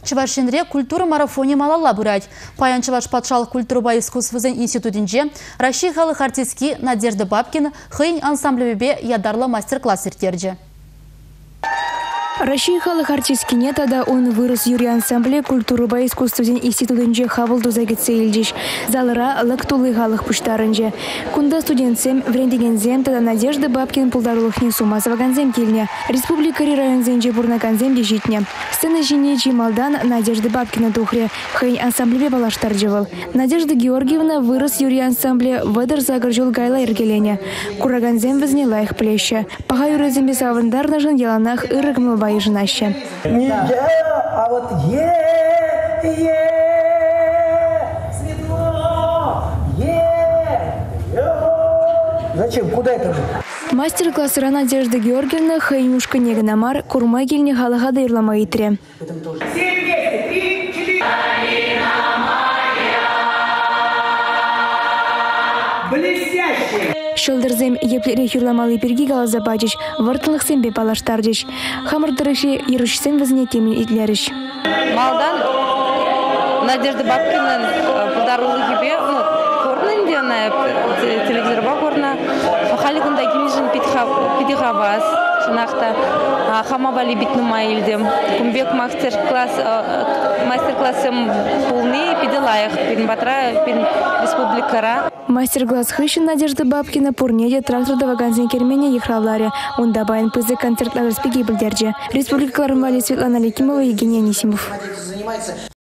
Чувашинре культура марафоне малала бурать. Паян Чуваш патшалық культура искусствозен институтинже Россия халық артистки Надежда Бабкина хыйн ансамблевебе ядарлы мастер-класс иртерже. Россия халық артисткине тада он вырос юрий ансамбле культура ба искусствозен институтынже хавыл дозагетсе илдиш. Залыра лактулы халық пуштарынже. Кунда студентсем врендегензем тада Надежда Бабкин пулдарулыхне сумасываганзем келне. Республикари районзенже бурнаганзем дежитне. Сцена жине Чималдан Надежда Бабкина тухре. Хыйн ансамблеве балаштарджевал. Надежда Георгиевна вырос юрий ансамбле выдар загржул гайла иргелене. Кураганзем возняла их плеща. Пага юрезембе савандарнажын яланах ырыгмыл жинаще. А вот Зачем? Куда это же? Мастер-класс Надежда Георгиевна Хайнюшка Неганамар Курмагильни Галахада Ирламаитре. Шылдырзем еплере хюрламалы перги галазабачич, вартылых сембе палаштардич. Хамырдырыши ирушсем возне темин итлериш. Малдан Надежда Бабкина подарила тебе, корна индиана, телевизорба корна. Халикунда кинижин питихавас, шинахта хамабали битнумаильдем. Кумбек мастер-классом полный пиделаях, пин батра, пин республикара. Мастер-класс хыщин Надежда Бабкина пурнеде трактордова ганзен кермене ехраларе. Он добавен пызы концертлары спеги бульдерже. Республикаларым Вали Светлана Ликимова, Евгений Анисимов.